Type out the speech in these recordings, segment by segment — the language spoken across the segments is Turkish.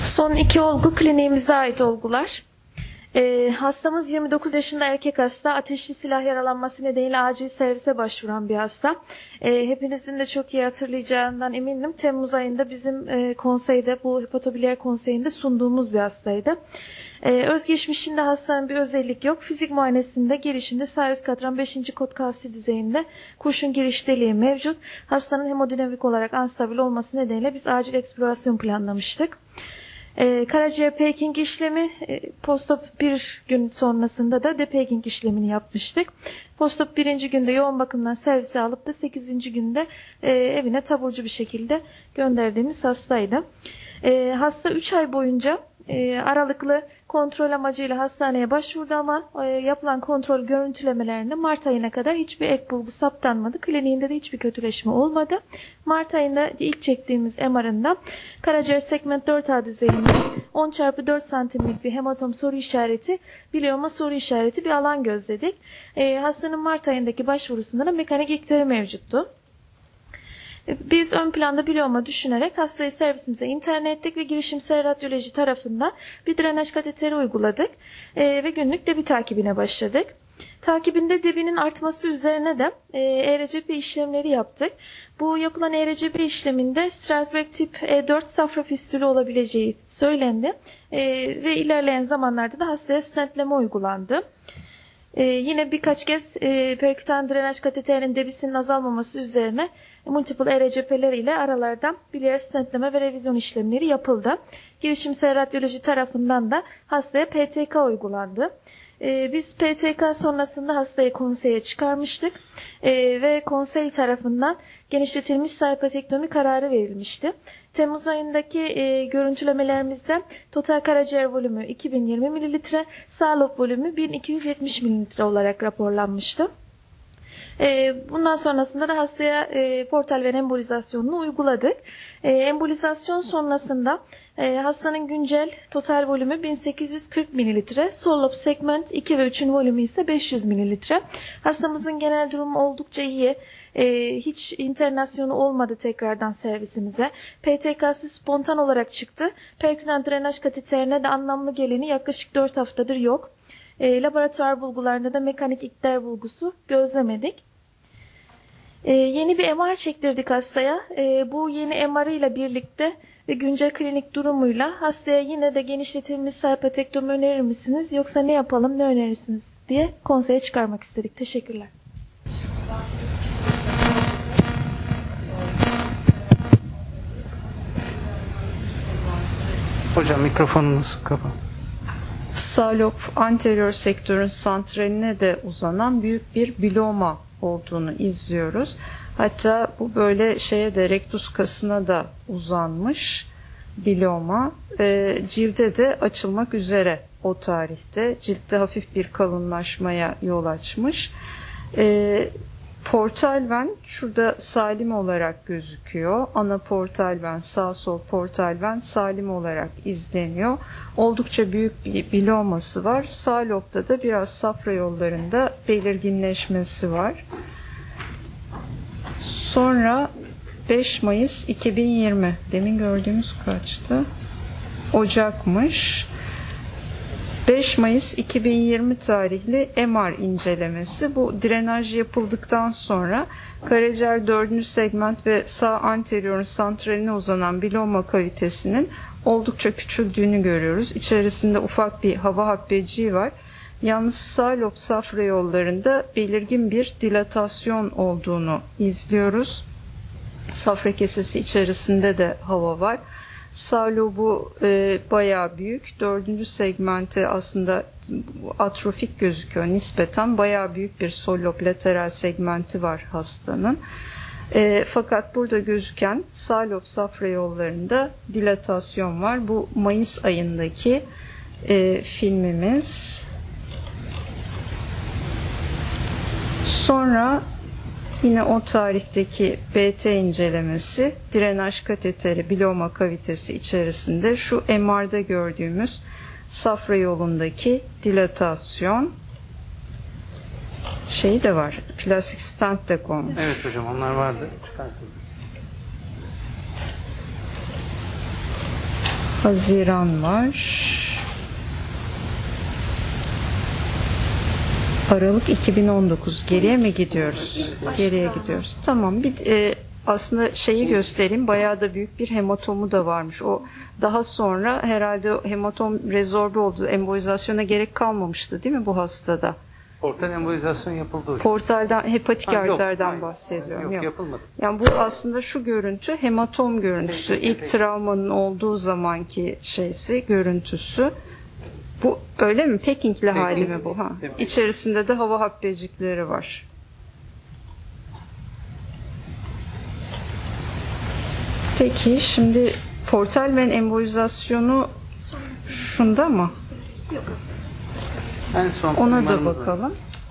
Son iki olgu kliniğimize ait olgular. Hastamız 29 yaşında erkek hasta. Ateşli silah yaralanması nedeniyle acil servise başvuran bir hasta. Hepinizin de çok iyi hatırlayacağından eminim. Temmuz ayında bizim konseyde, bu hepatobiliyer konseyinde sunduğumuz bir hastaydı. Özgeçmişinde hastanın bir özellik yok. Fizik muayenesinde girişinde sağ üst katran 5. kod kavsi düzeyinde kurşun giriş deliği mevcut. Hastanın hemodinamik olarak anstabil olması nedeniyle biz acil eksplorasyon planlamıştık. Karaciğer peking işlemi, postop bir gün sonrasında da depeking işlemini yapmıştık. Postop birinci günde yoğun bakımdan servise alıp da 8. günde evine taburcu bir şekilde gönderdiğimiz hastaydı. Hasta 3 ay boyunca aralıklı kontrol amacıyla hastaneye başvurdu ama yapılan kontrol görüntülemelerinde Mart ayına kadar hiçbir ek bulgu saptanmadı. Kliniğinde de hiçbir kötüleşme olmadı. Mart ayında ilk çektiğimiz MR'ında karaciğer segment 4A düzeyinde 10x4 santimlik bir hematom soru işareti, bilioma soru işareti bir alan gözledik. Hastanın Mart ayındaki başvurusunda da mekanik iktiri mevcuttu. Biz ön planda bilioma düşünerek hastayı servisimize interne ettik ve girişimsel radyoloji tarafından bir drenaj kateteri uyguladık ve günlük debi takibine başladık. Takibinde debinin artması üzerine de ERCP işlemleri yaptık. Bu yapılan ERCP işleminde Strasberg tip E4 safra fistülü olabileceği söylendi ve ilerleyen zamanlarda da hastaya stentleme uygulandı. Yine birkaç kez perkütan drenaj kateterinin debisinin azalmaması üzerine multiple ERCP'ler ile aralardan biliyer stentleme ve revizyon işlemleri yapıldı. Girişimsel radyoloji tarafından da hastaya PTK uygulandı. Biz PTK sonrasında hastayı konseye çıkarmıştık ve konsey tarafından genişletilmiş salpatektomi kararı verilmişti. Temmuz ayındaki görüntülemelerimizde total karaciğer volümü 2020 ml, sağ lob volümü 1270 ml olarak raporlanmıştı. Bundan sonrasında da hastaya portal ven embolizasyonunu uyguladık. Embolizasyon sonrasında hastanın güncel total volümü 1840 ml, sol lob segment 2 ve 3'ün volümü ise 500 ml. Hastamızın genel durumu oldukça iyi. Hiç internasyonu olmadı tekrardan servisimize. PTK'sı spontan olarak çıktı. Perkütan drenaj kateterine de anlamlı geleni yaklaşık 4 haftadır yok. Laboratuvar bulgularında da mekanik ikter bulgusu gözlemedik. Yeni bir MR çektirdik hastaya. Bu yeni MR ile birlikte ve güncel klinik durumuyla hastaya yine de genişletilmiş salpatektomi önerir misiniz yoksa ne yapalım, ne önerirsiniz diye konseye çıkarmak istedik. Teşekkürler. Hocam mikrofonunuz kapalı. Sağ lob anterior sektörün santraline de uzanan büyük bir biloma olduğunu izliyoruz. Hatta bu böyle şeye de rektus kasına da uzanmış biloma. Cilde de açılmak üzere o tarihte. Ciltte hafif bir kalınlaşmaya yol açmış. Portal ven şurada salim olarak gözüküyor. Ana portal ven, sağ sol portal ven salim olarak izleniyor. Oldukça büyük bir biloması var. Sağ lobda da biraz safra yollarında belirginleşmesi var. Sonra 5 Mayıs 2020. Demin gördüğümüz kaçtı? Ocakmış. 5 Mayıs 2020 tarihli MR incelemesi. Bu drenaj yapıldıktan sonra karaciğer 4. segment ve sağ anteriorun santraline uzanan biloma kavitesinin oldukça küçüldüğünü görüyoruz. İçerisinde ufak bir hava habbeciği var. Yalnız sağ lob safra yollarında belirgin bir dilatasyon olduğunu izliyoruz. Safra kesesi içerisinde de hava var. Sağ lobu bayağı büyük. 4. segmenti aslında atrofik gözüküyor nispeten. Bayağı büyük bir sol lob lateral segmenti var hastanın. Fakat burada gözüken sağ lob safra yollarında dilatasyon var. Bu Mayıs ayındaki filmimiz. Sonra yine o tarihteki BT incelemesi, drenaj kateteri, biloma kavitesi içerisinde şu MR'da gördüğümüz safra yolundaki dilatasyon şeyi de var. Plastik stent de konmuş. Evet hocam, onlar vardı. Çıkartın. Haziran var. Aralık 2019. Geriye mi gidiyoruz? Geriye gidiyoruz. Tamam. Aslında şeyi göstereyim. Bayağı da büyük bir hematomu da varmış. O daha sonra herhalde hematom rezorbe oldu. Embolizasyona gerek kalmamıştı değil mi bu hastada? Portal embolizasyon yapıldı hocam. Portalden, hepatik Yok, arterden hayır. bahsediyorum. Yok, yapılmadı. Yani bu aslında şu görüntü hematom görüntüsü. Peki, İlk peki. travmanın olduğu zamanki görüntüsü. Bu öyle mi? Pekingli hali mi bu? Ha. Peki. İçerisinde de hava habbecikleri var. Peki şimdi portal ven embolizasyonu şunda mı? En son Ona da MR'ımız var. bakalım.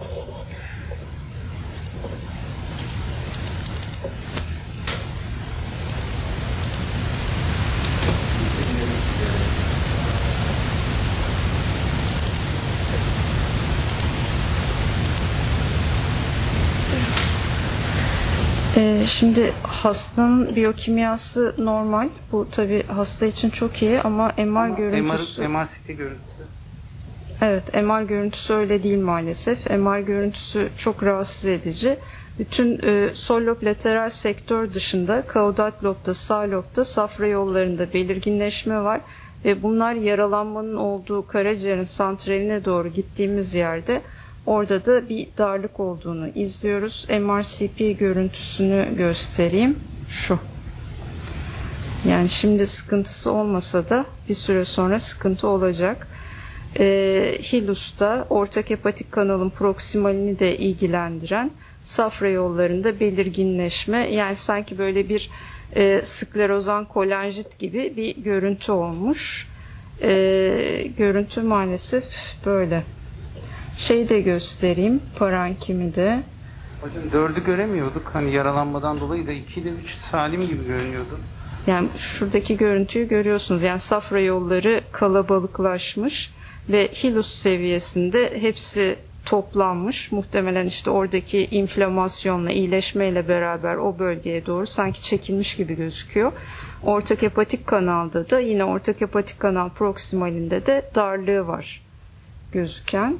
Şimdi hastanın biyokimyası normal. Bu tabii hasta için çok iyi ama MR görüntüsü... MRCP görüntüsü. Evet, MR görüntüsü öyle değil maalesef. MR görüntüsü çok rahatsız edici. Bütün sol lob lateral sektör dışında kaudat lobda, sağ lobda safra yollarında belirginleşme var. Ve bunlar yaralanmanın olduğu karaciğerin santraline doğru gittiğimiz yerde orada da bir darlık olduğunu izliyoruz. MRCP görüntüsünü göstereyim. Şu. Yani şimdi sıkıntısı olmasa da bir süre sonra sıkıntı olacak. Hilus'ta ortak hepatik kanalın proksimalini de ilgilendiren safra yollarında belirginleşme, yani sanki böyle bir sklerozan kolanjit gibi bir görüntü olmuş. Görüntü maalesef böyle. Şeyi de göstereyim, parankimi de. Hocam 4'ü göremiyorduk. Hani yaralanmadan dolayı da 2 ile 3 salim gibi görünüyordu. Yani şuradaki görüntüyü görüyorsunuz. Yani safra yolları kalabalıklaşmış ve hilus seviyesinde hepsi toplanmış. Muhtemelen işte oradaki inflamasyonla, iyileşmeyle beraber o bölgeye doğru sanki çekilmiş gibi gözüküyor. Ortak hepatik kanalda da yine ortak hepatik kanal proksimalinde de darlığı var gözüken.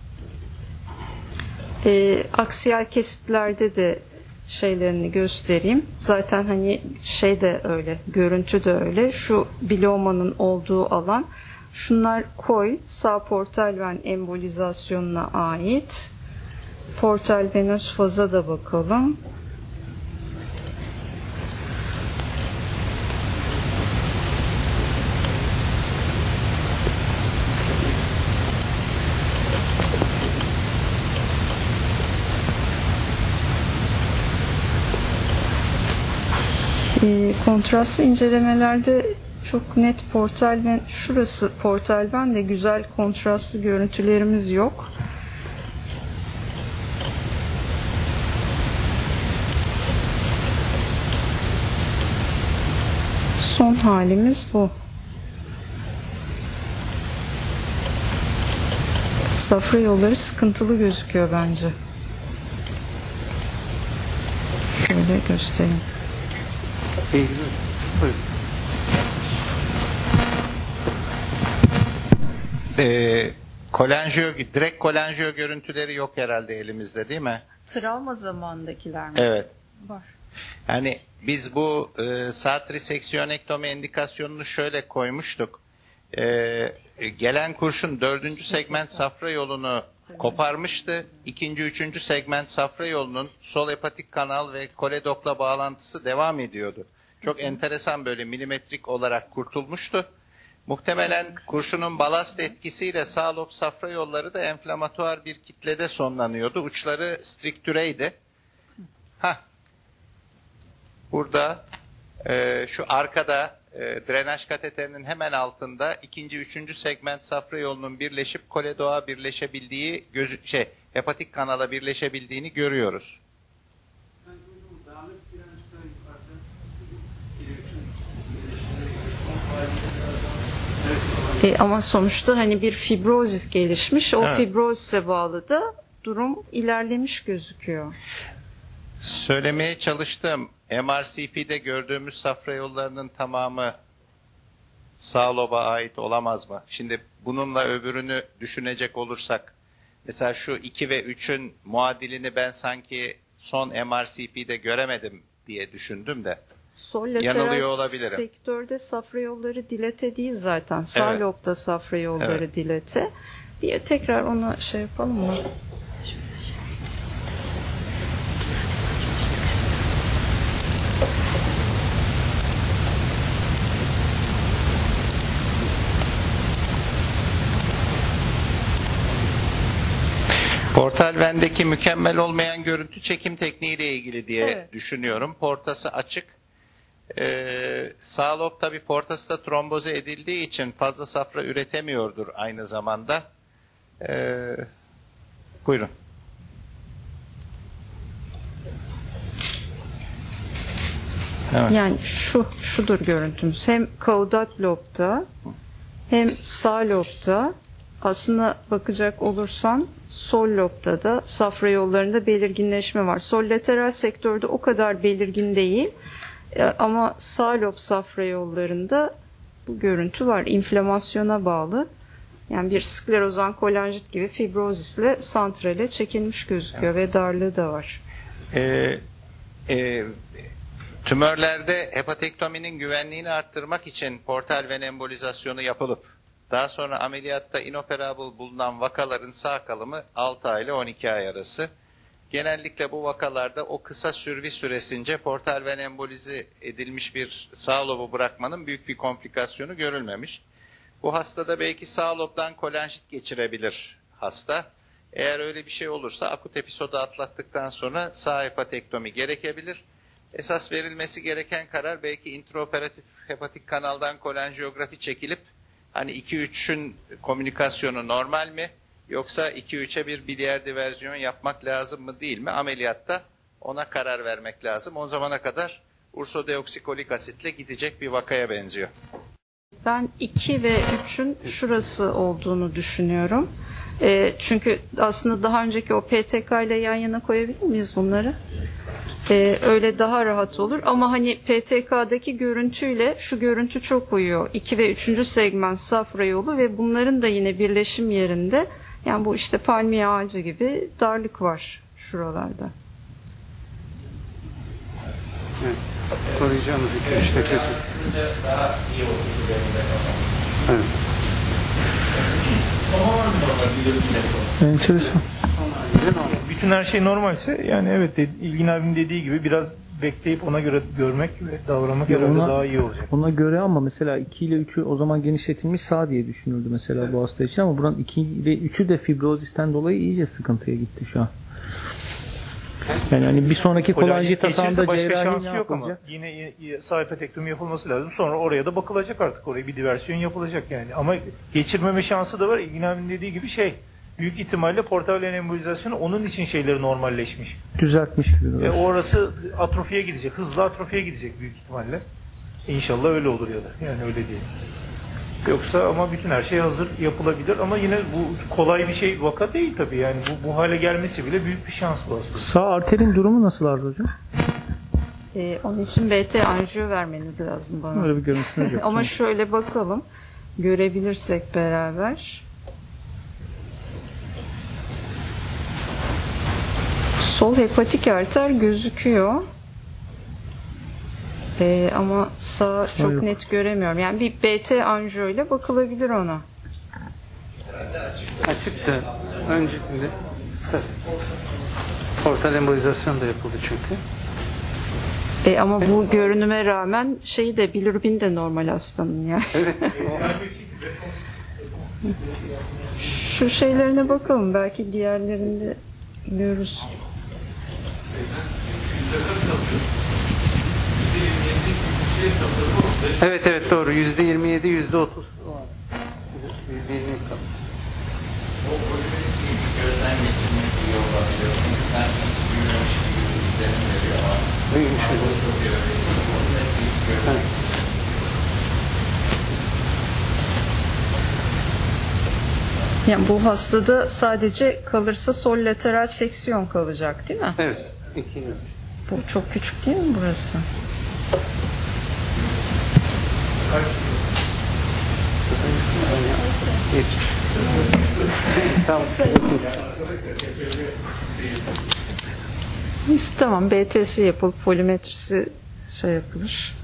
Aksiyal kesitlerde de şeylerini göstereyim. Zaten hani şey de öyle, görüntü de öyle. Şu biliomanın olduğu alan. Şunlar koy, sağ portal ven embolizasyonuna ait. Portal venöz faza da bakalım. Kontrastlı incelemelerde çok net portal ven, şurası portal ven de güzel kontrastlı görüntülerimiz yok. Son halimiz bu. Safra yolları sıkıntılı gözüküyor bence. Şöyle göstereyim. İyi, güzel. Buyurun. Direkt kolenjiyo görüntüleri yok herhalde elimizde, değil mi? Travma zamanındakiler mi? Evet. Var. Yani biz bu sağ triseksiyonektomi indikasyonunu şöyle koymuştuk. Gelen kurşun 4. segment safra yolunu koparmıştı. 2. 3. segment safra yolunun sol hepatik kanal ve koledokla bağlantısı devam ediyordu. Çok enteresan, böyle milimetrik olarak kurtulmuştu. Muhtemelen kurşunun balast etkisiyle sağ lob safra yolları da enflamatuar bir kitlede sonlanıyordu. Uçları striktüreydi. Burada şu arkada drenaj kateterinin hemen altında 2. 3. segment safra yolunun birleşip koledoğa birleşebildiği, hepatik kanala birleşebildiğini görüyoruz. Ama sonuçta hani bir fibrozis gelişmiş. O Evet. fibrozise bağlı da durum ilerlemiş gözüküyor. Söylemeye çalıştım. MRCP'de gördüğümüz safra yollarının tamamı sağ loba ait olamaz mı? Şimdi bununla öbürünü düşünecek olursak, mesela şu 2 ve 3'ün muadilini ben sanki son MRCP'de göremedim diye düşündüm de. Sol Yanılıyor lateral olabilirim. sektörde safra yolları dilete değil zaten. Sağ Evet. lobda safra yolları Evet. dilete. Bir tekrar ona şey yapalım mı? Portal Ven'deki mükemmel olmayan görüntü çekim tekniğiyle ilgili diye Evet. düşünüyorum. Portası açık. Sağ lob tabi portası da tromboze edildiği için fazla safra üretemiyordur aynı zamanda. Buyurun. Evet. Yani şudur görüntümüz. Hem kaudat lobda hem sağ lobda, aslında bakacak olursan sol lobda da safra yollarında belirginleşme var. Sol lateral sektörde o kadar belirgin değil. Ama sağ lob safra yollarında bu görüntü var. İnflamasyona bağlı. Yani bir sklerozan kolanjit gibi fibrozisle santrale çekilmiş gözüküyor ve darlığı da var. Tümörlerde hepatektominin güvenliğini arttırmak için portal ven embolizasyonu yapılıp daha sonra ameliyatta inoperable bulunan vakaların sağ kalımı 6 ay ile 12 ay arası. Genellikle bu vakalarda o kısa sürvi süresince portal ven embolize edilmiş bir sağ lobu bırakmanın büyük bir komplikasyonu görülmemiş. Bu hastada belki sağ lobdan kolanjit geçirebilir hasta. Eğer öyle bir şey olursa akut episodu atlattıktan sonra sağ hepatektomi gerekebilir. Esas verilmesi gereken karar belki intraoperatif hepatik kanaldan kolanjiyografi çekilip hani 2-3'ün komünikasyonu normal mi yoksa 2-3'e bir biliyer diverzyon yapmak lazım mı değil mi? Ameliyatta ona karar vermek lazım. O zamana kadar ursodeoksikolik asitle gidecek bir vakaya benziyor. Ben 2 ve 3'ün şurası olduğunu düşünüyorum. Çünkü aslında daha önceki o PTK ile yan yana koyabilir miyiz bunları? Öyle daha rahat olur. Ama hani PTK'daki görüntüyle şu görüntü çok uyuyor. 2 ve 3. segment safra yolu ve bunların da yine birleşim yerinde. Yani bu işte palmiye ağacı gibi darlık var şuralarda. Evet. Koruyacağımız 2-3 dakika. Daha iyi olur. Evet. Enteresan. Bütün her şey normalse yani evet İlgin abinin dediği gibi biraz bekleyip ona göre görmek ve davranmak Ya herhalde ona- daha iyi olacak. Ona göre ama mesela 2 ile 3'ü o zaman genişletilmiş sağ diye düşünüldü mesela bu hasta için ama buranın 2 ve 3'ü de fibrozisten dolayı iyice sıkıntıya gitti şu an. Yani hani bir sonraki kolanjit geçirse hatağında başka cerrahi şansı ne yok ama yapılacak? yine sağ hepatektomi yapılması lazım. Sonra oraya da bakılacak artık. Oraya bir diversiyon yapılacak yani. Ama geçirmeme şansı da var. İlgin abinin dediği gibi büyük ihtimalle portal ven embolizasyonu onun için şeyleri normalleşmiş. Düzeltmiş gibi duruyor. Orası atrofiye gidecek. Hızlı atrofiye gidecek büyük ihtimalle. İnşallah öyle olur ya da. Yani öyle değil. Yoksa ama bütün her şey hazır yapılabilir ama yine bu kolay bir şey vaka değil tabii yani bu hale gelmesi bile büyük bir şans bu aslında. Sağ arterin durumu nasıl Arzu hocam? Onun için BT anjiyo vermeniz lazım bana. Öyle bir görüntünüz yok. Ama şöyle bakalım. Görebilirsek beraber. Sol hepatik arter gözüküyor. Ama sağ çok yok. net göremiyorum. Yani bir BT anjiyo ile bakılabilir ona. Açıktı. Öncesinde portal embolizasyon da yapıldı çünkü. Ama bu görünüme rağmen şeyi de bilirubin de normal hastanın yani. Şu şeylerine bakalım. Belki diğerlerinde görürüz. Evet evet doğru. %27, %30. %20 kaldı. Gözden geçirmek iyi olabilir. Çünkü sanki hiç büyümemiş gibi bir izlenim veriyor ama Büyümüş. Yani bu hastada sadece kalırsa sol lateral seksiyon kalacak değil mi? Evet. 2 Bu çok küçük değil mi burası? Tamam. Tamam, BTS yapılıp folimetrisi şey yapılır.